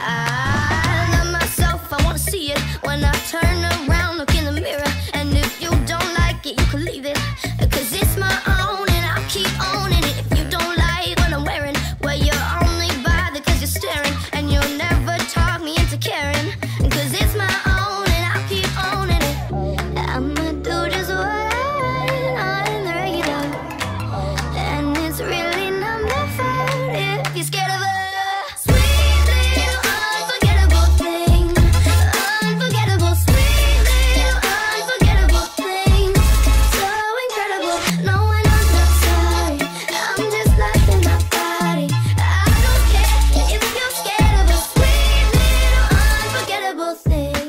I love myself, I wanna see it. When I turn around, look in the mirror, and if you don't like it, you can leave it, 'cause it's my own and I'll keep owning it. If you don't like what I'm wearing, well, you're only bothered 'cause you're staring, and you'll never talk me into caring, 'cause it's my own and I'll keep owning it. I'ma do just what I'm the regular, and it's really not my fault if you're scared of a sweet little unforgettable thing. Unforgettable, sweet little unforgettable thing. So incredible, no one knows not sorry. I'm just liking my body. I don't care if you're scared of a sweet little unforgettable thing.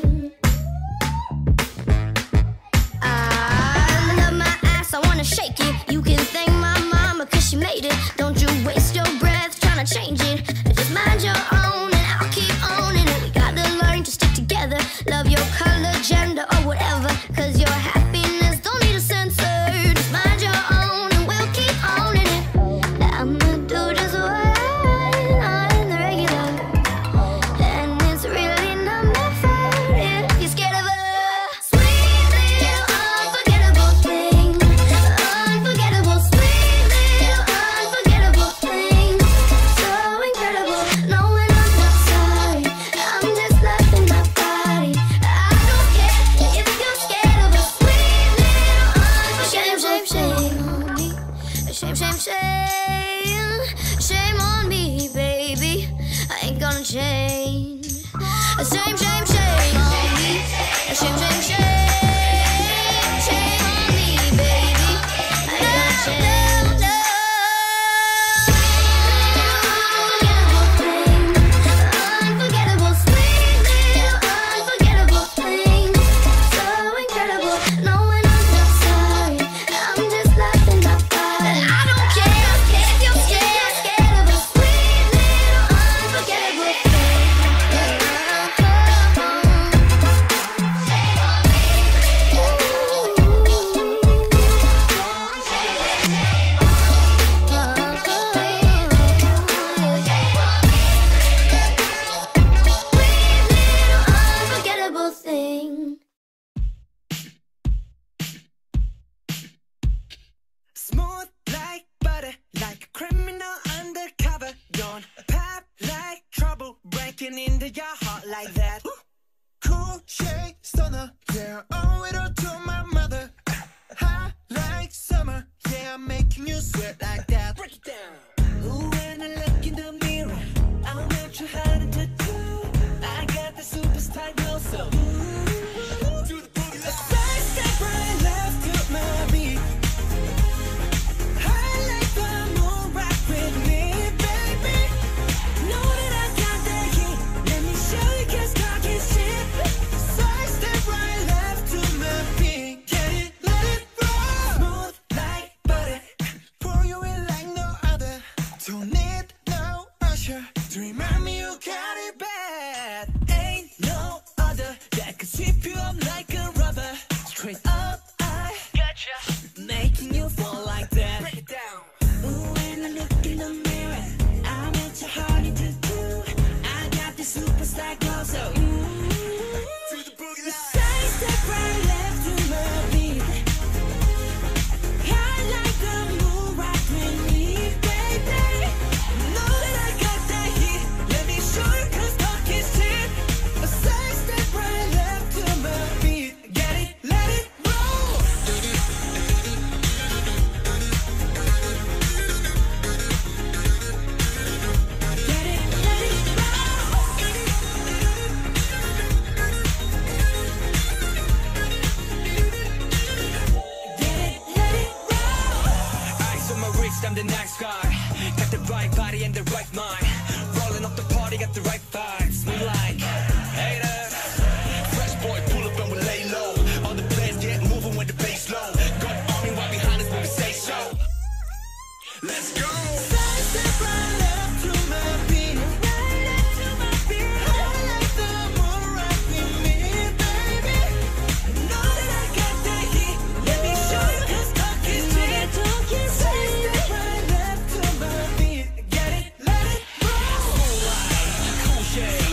I love my ass, I wanna shake it. You can thank my mama 'cause she made it. Don't you waste your breath trying to change it. Just mind your own and I'll keep owning it. We gotta learn to stick together. Love your color, gender, or whatever, 'cause your happiness don't need a censor. Just mind your own and we'll keep owning it. I'ma do just what I'm the regular, and it's really not my fault if you're scared of a sweet little unforgettable thing. Unforgettable, sweet little unforgettable thing. So incredible, no one knows not sorry. I'm just liking my body. I don't care if you're scared of a sweet little unforgettable thing. Shame on me, shame, shame, shame. Shame on me, baby. I ain't gonna change. Shame, shame, shame on me. Shame, shame, shame. Shame on me, baby. I ain't gonna change. Unforgettable thing. Unforgettable, sweet little unforgettable thing. So incredible, no one knows not sorry. I'm just liking my body. I don't care if you're scared of a sweet little unforgettable thing. Unforgettable thing. Smooth like butter, like a criminal undercover. Don't pop like trouble, breaking into your heart like that. Cool shade stunner, yeah, owe it all to my mother. Hot like summer, yeah, I'm making you sweat like that. Break it down. Ooh, when I look in the mirror, I'm not too hard to do. I got the superstar glow, so do the boogie line. Side step right left to my beat. I like the moon rock with me, baby. Know that I got that heat. Let me show you 'cause talk is cheap. Side step right left to my beat. Get it, let it roll. Smooth like butter, pour you in like no other. Don't need no usher to remind me you got it bad. Ain't no other that could sweep you up like a rubber. Straight up, I gotcha, making you fall like that. Break it down. Ooh, when I look in the mirror, I'm at your heart to do. I got the superstar glow, so to the boogie line. Side step right left to my beat. I like the moon rock with me, baby. Know that I got that heat. Let me show you 'cause talk is cheap. A side step right left to my beat. Get it, let it roll. Get it, let it roll. Get it, let it roll. Ice on my wrist, I'm the nice guy. Got the right body and the right mind. Rolling up the party, got the right vibes. We like haters. Fresh boy, pull up and we lay low. All the players get moving with the bass low. Got army right behind us when we say so. Let's go. Side step right left to my beat. Right left to my beat. I like the moon rock with me, baby. Know that I got that heat. Let me show you 'cause talk is cheap. Side step right left to my beat. Get it, let it roll. Cool shade.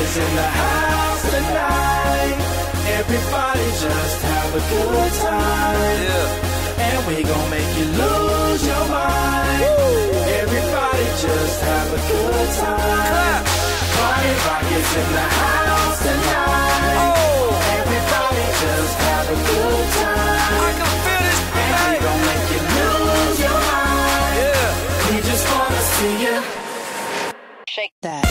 is in the house tonight. Everybody just have a good time. Yeah. And we gon' make you lose your mind. Woo. Everybody just have a good time. Party rock is in the house tonight. Oh. Everybody just have a good time. I can feel this. And we gon' make you lose your mind. Yeah. We just wanna see you shake that.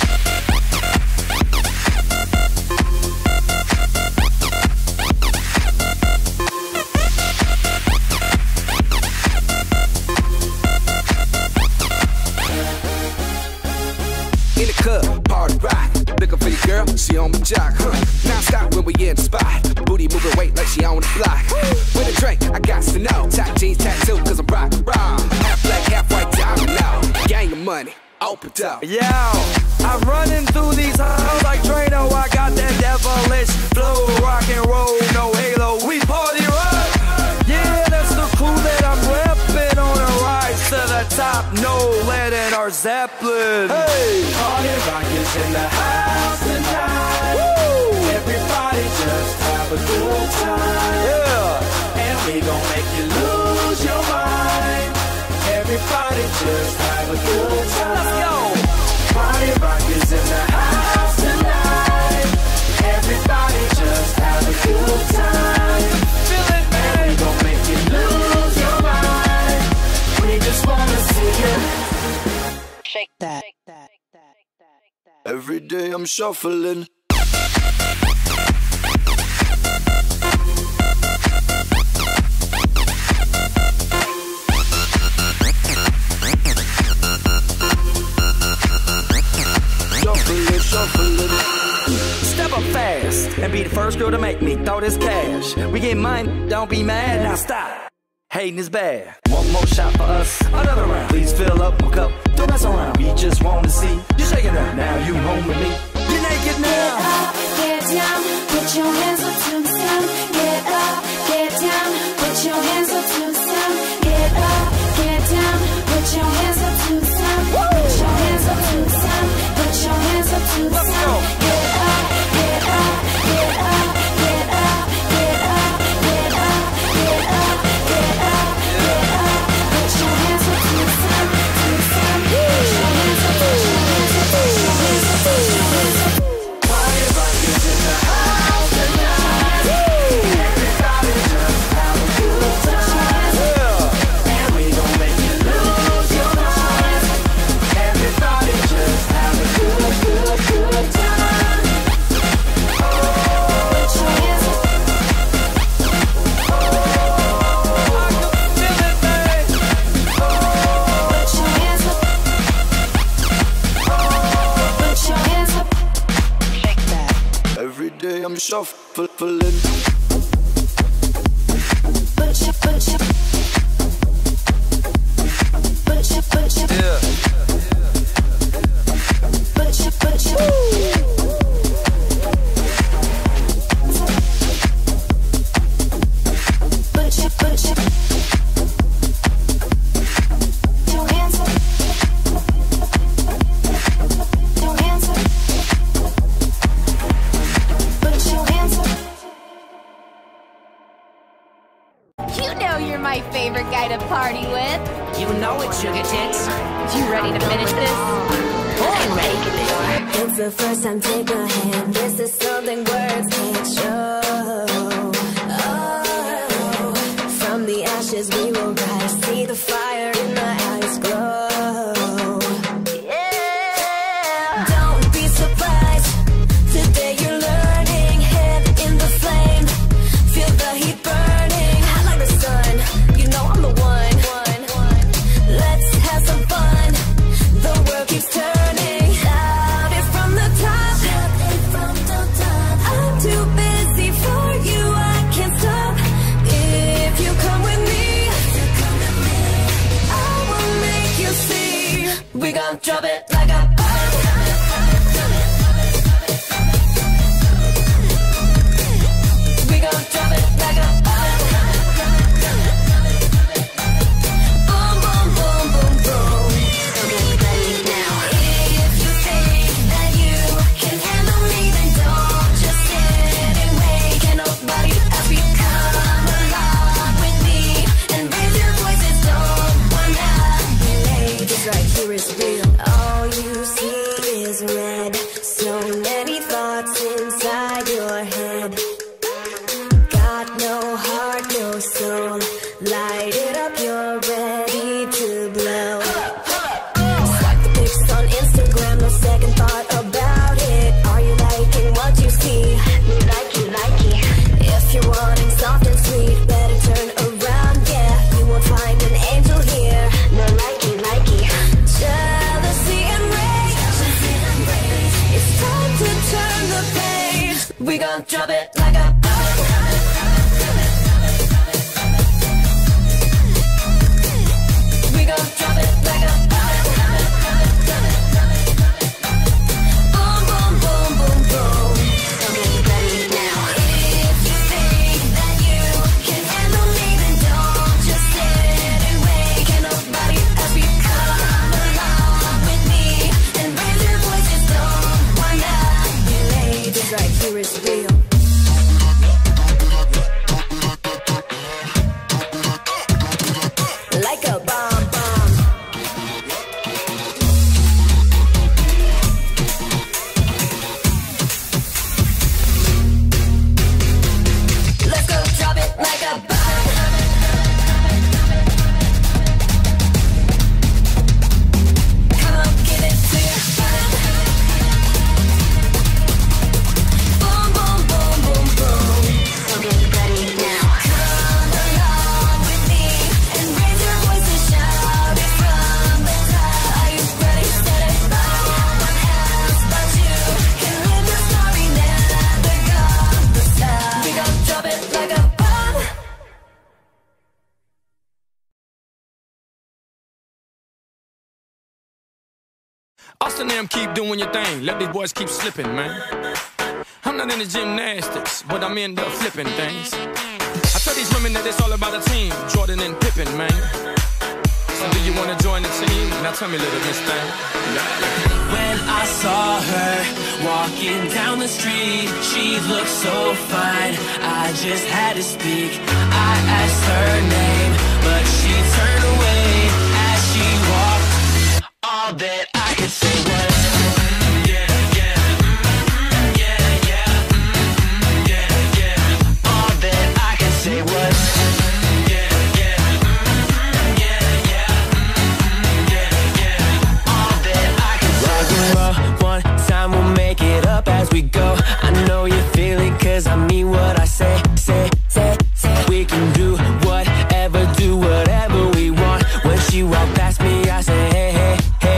In the club, party rock. Looking for your girl, she on my jock, huh? Now stop when we in the spot. Booty moving weight like she on the block. With a drink, I got to know. Tight jeans, tattoo, cause I'm rock, raw. Half black, half white, diamond now. Gang of money, open up. Yo, I'm running through these halls like Drano. I got that devilish flow, rock and roll, no halo. We party rock. Yeah, that's the crew that I'm repping on a rise to the top. No lead in our Zeppelin. Hey, party rock is in the house tonight. Woo! Everybody just have a good time. Yeah, and we gon' make you lose your mind. Everybody just have a good time. Let's go. Party rock is in the house tonight. Everybody just have a good time. Feel it, man. And we gon' make you lose your mind. We just wanna see you shake that. Every day I'm shuffling. Shuffling. Step up fast and be the first girl to make me throw this cash. We get mine, don't be mad, now stop. Hating is bad. One more shot for us, another round. Please fill up my cup, don't mess around. We just want to see you shaking up. Now you home with me. You're naked now. Get up, get down, put your hands up to the sound. Get up, get down, put your hands up to the sound. Get up, get down, put your hands up to the sound. Put your hands up to the sound. Put your hands up to the sound. Get up, get up, get up, get up, get up, get up, get up, get up, get up. Put your hands up to the sound, to the sound. Put your hands up, put your hands up, put your hands up, put your hands up. Party rock is in the house tonight. Everybody just have a good time. And we gon' make you lose your mind. Everybody just have a good time. Put your hands up. Put your hands up. Put your hands up. Shake that. Every day I'm shuffling. Put your put your Yeah. put your put your put your hands up. Your hands up. Put your hands up. You know you're my favorite guy to party with. You know it, sugar tits. You ready to finish this? I'm ready. It's the first time, take a hand. This is something words can't show. Oh, from the ashes we will rise. See the fire in my eyes glow. Yeah. Don't be surprised. Today you're learning. Head in the flame. Feel the heat burning. Hot like the sun. You know I'm the one. Let's have some fun. The world keeps turning. Shout it from the top. I'm too busy for you. I can't stop. If you come with me, I will make you see. We gon' drop it like a bomb. We gon' drop it like a bomb. Boom, boom, boom, boom, boom. Now, if you think that you can handle light it up, you're ready to blow. Swipe the pics on Instagram, no second thought about it. Are you liking what you see? Likey. If you're wanting soft and sweet, better turn around, yeah. You won't find an angel here. No likey. Jealousy and rage. It's time to turn the page. We gon' drop it like a bomb. We gon' drop it like a bomb. Boom, boom, boom, boom, boom. Come on, ready now. If you think that you can handle me, then don't just sit and wait. Can nobody else be come along with me and raise your voices? Don't wanna be late. This right here is real. Like a bomb. Let's go drop it like a bomb. Come on, give it to your boom, boom, boom, boom, boom. So get ready now. Come along with me and raise your voice and shout it from the top. Are you ready? Set it no one else but you can live the story, never gonna stop. We gon' drop it like a bomb. Austin them keep doing your thing. Let these boys keep slipping, man. I'm not into gymnastics, but I'm into flipping things. I tell these women that it's all about a team. Jordan and Pippen, man. So do you wanna join the team? Now tell me, little Miss Thing. When I saw her walking down the street, she looked so fine, I just had to speak. I asked her name, but she turned away as she walked. All that I could say was all that I could say was one time we'll make it up as we go. I know you feel it, cause I mean what I say. We can do whatever we want. When she walked past me, I say hey.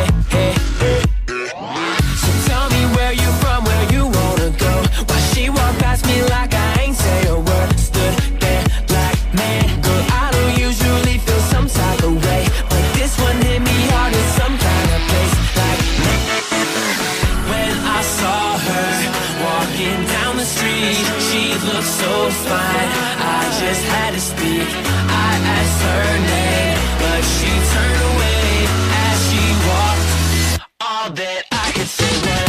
So tell me where you from, where you wanna go. Why she walked past me like I ain't say a word. Stood there like, man, girl, I don't usually feel some type of way, but this one hit me hard in some kind of place. Like, when I saw her walking down the street, she looked so fine, I just had to speak. I asked her name, but she turned away as she walked. All that I could say was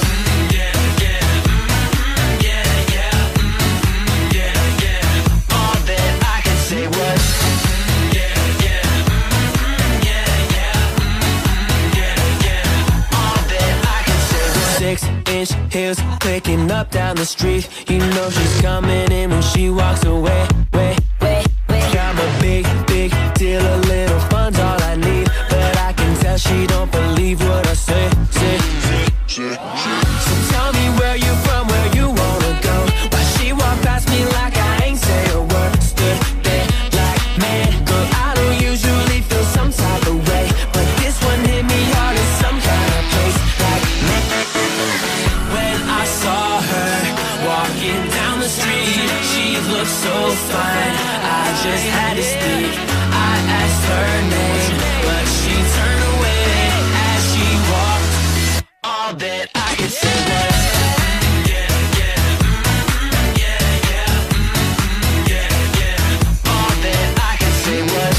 all that I could say was all that I could say was 6-inch heels clicking up down the street. You know she's coming in when she walks away. I'm a big deal, a little fun's all I need, but I can tell she don't believe what I say. So tell me where you from, where you wanna go. Why she walked past me like I ain't say a word. Stood there like, man, girl, I don't usually feel some type of way, but this one hit me hard in some kind of place. Like, man. When I saw her walking down the street, she looked so fine, I just had to speak. I asked her name, but she turned away as she walked. All that I could say was all that I could say was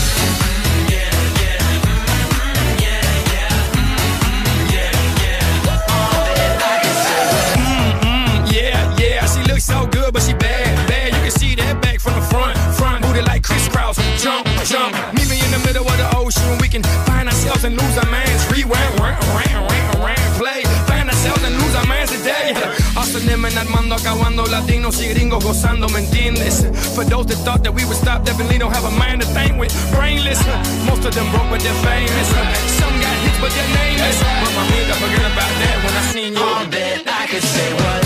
all that I could say was Yeah, she looks so good, but she bad. You can see that back from the front. Booty like crisscross, jump. Meet me in the middle of the ocean, we can find ourselves and lose our minds. Rewind, play, find ourselves and lose our minds today. Austin them and that mando mundo acabando, latinos y gringos gozando, ¿me entiendes? For those that thought that we would stop, definitely don't have a mind to think with. Brainless, most of them broke but they're famous. Some got hits but they're nameless. But my amiga, forget about that when I seen you. All that I could say was